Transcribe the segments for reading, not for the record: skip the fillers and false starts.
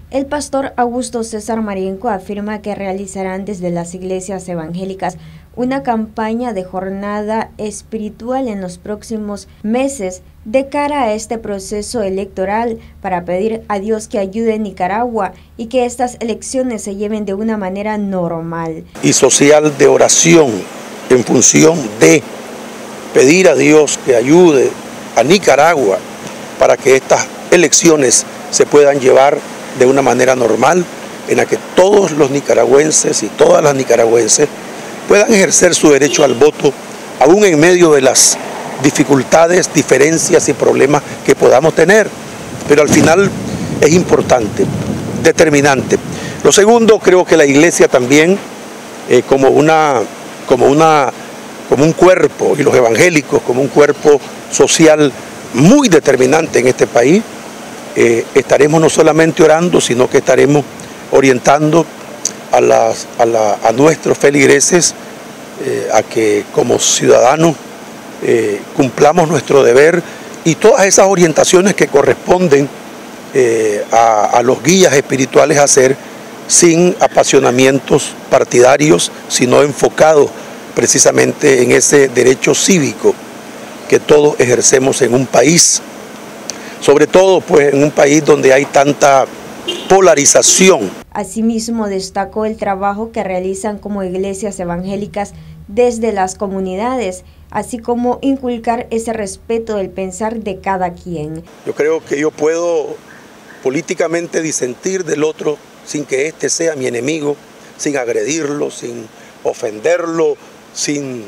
El pastor Augusto César Marienco afirma que realizarán desde las iglesias evangélicas una campaña de jornada espiritual en los próximos meses de cara a este proceso electoral para pedir a Dios que ayude a Nicaragua y que estas elecciones se lleven de una manera normal. Y social de oración en función de pedir a Dios que ayude a Nicaragua para que estas elecciones se puedan llevar de una manera normal, en la que todos los nicaragüenses y todas las nicaragüenses puedan ejercer su derecho al voto, aún en medio de las dificultades, diferencias y problemas que podamos tener. Pero al final es importante, determinante. Lo segundo, creo que la iglesia también, como un cuerpo, y los evangélicos como un cuerpo social muy determinante en este país, estaremos no solamente orando, sino que estaremos orientando a nuestros feligreses a que como ciudadanos cumplamos nuestro deber y todas esas orientaciones que corresponden a los guías espirituales a hacer sin apasionamientos partidarios, sino enfocados precisamente en ese derecho cívico que todos ejercemos en un país. Sobre todo pues en un país donde hay tanta polarización. Asimismo destacó el trabajo que realizan como iglesias evangélicas desde las comunidades, así como inculcar ese respeto del pensar de cada quien. Yo creo que yo puedo políticamente disentir del otro sin que éste sea mi enemigo, sin agredirlo, sin ofenderlo, sin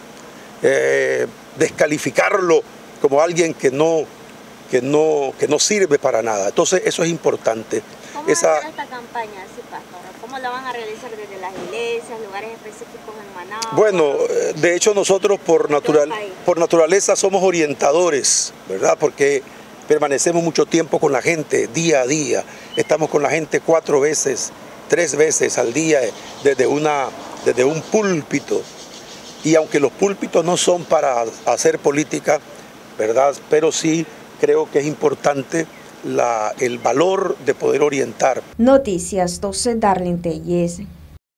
descalificarlo como alguien que no sirve para nada. Entonces eso es importante. ¿Cómo va a ser esta campaña, sí, pastor? ¿Cómo la van a realizar desde las iglesias, lugares específicos en Managua? Bueno, de hecho nosotros por naturaleza somos orientadores, ¿verdad? Porque permanecemos mucho tiempo con la gente, día a día. Estamos con la gente 4 veces, 3 veces al día desde un púlpito. Y aunque los púlpitos no son para hacer política, ¿verdad? Pero sí creo que es importante el valor de poder orientar. Noticias 12, Darlene Telles.